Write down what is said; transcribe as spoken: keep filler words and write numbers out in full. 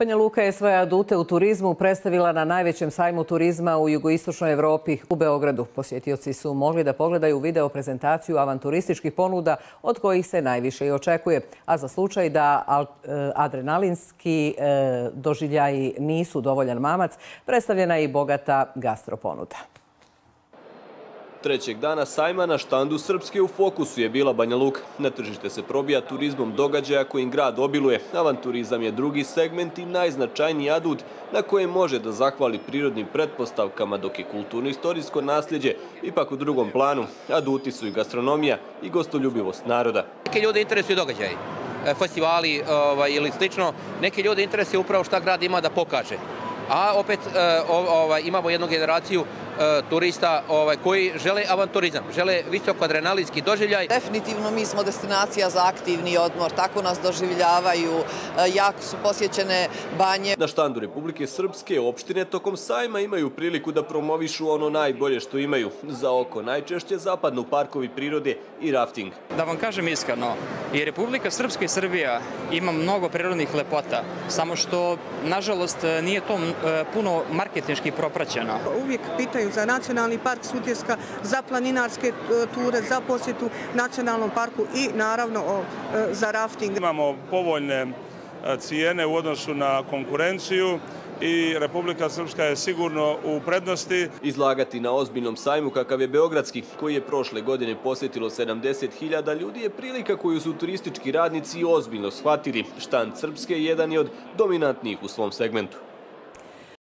Banja Luka je svoje adute u turizmu predstavila na najvećem sajmu turizma u jugoistočnoj Evropi u Beogradu. Posjetioci su mogli da pogledaju video prezentaciju avanturističkih ponuda od kojih se najviše i očekuje. A za slučaj da adrenalinski doživljaji nisu dovoljan mamac, predstavljena je i bogata gastroponuda. Trećeg dana sajma na štandu Srpske u fokusu je bila Banja Luka. Na tržište se probija turizmom događaja kojim grad obiluje. Avanturizam je drugi segment i najznačajniji adut na kojem može da zahvali prirodnim pretpostavkama, dok je kulturno-istorijsko nasljeđe ipak u drugom planu. Aduti su i gastronomija i gostoljubivost naroda. Neke ljude interesuju događaji, festivali ili slično. Neke ljude interesuje upravo šta grad ima da pokaže. A opet imamo jednu generaciju turista koji žele avanturizam, žele visoko adrenalinski doživljaj. Definitivno mi smo destinacija za aktivni odmor, tako nas doživljavaju, jako su posjećene banje. Na štandu Republike Srpske opštine tokom sajma imaju priliku da promovišu ono najbolje što imaju. Za oko najčešće zapadnu parkovi prirode i rafting. Da vam kažem iskreno, i Republika Srpska i Srbija ima mnogo prirodnih lepota, samo što, nažalost, nije to puno marketinški propraćeno. Uvijek pitaju za nacionalni park Sutjeska, za planinarske ture, za posjetu nacionalnom parku i naravno za rafting. Imamo povoljne cijene u odnosu na konkurenciju i Republika Srpska je sigurno u prednosti. Izlagati na ozbiljnom sajmu kakav je beogradski, koji je prošle godine posjetilo sedamdeset hiljada ljudi, je prilika koju su turistički radnici ozbiljno shvatili. Štand Srpske jedan je od dominantnijih u svom segmentu.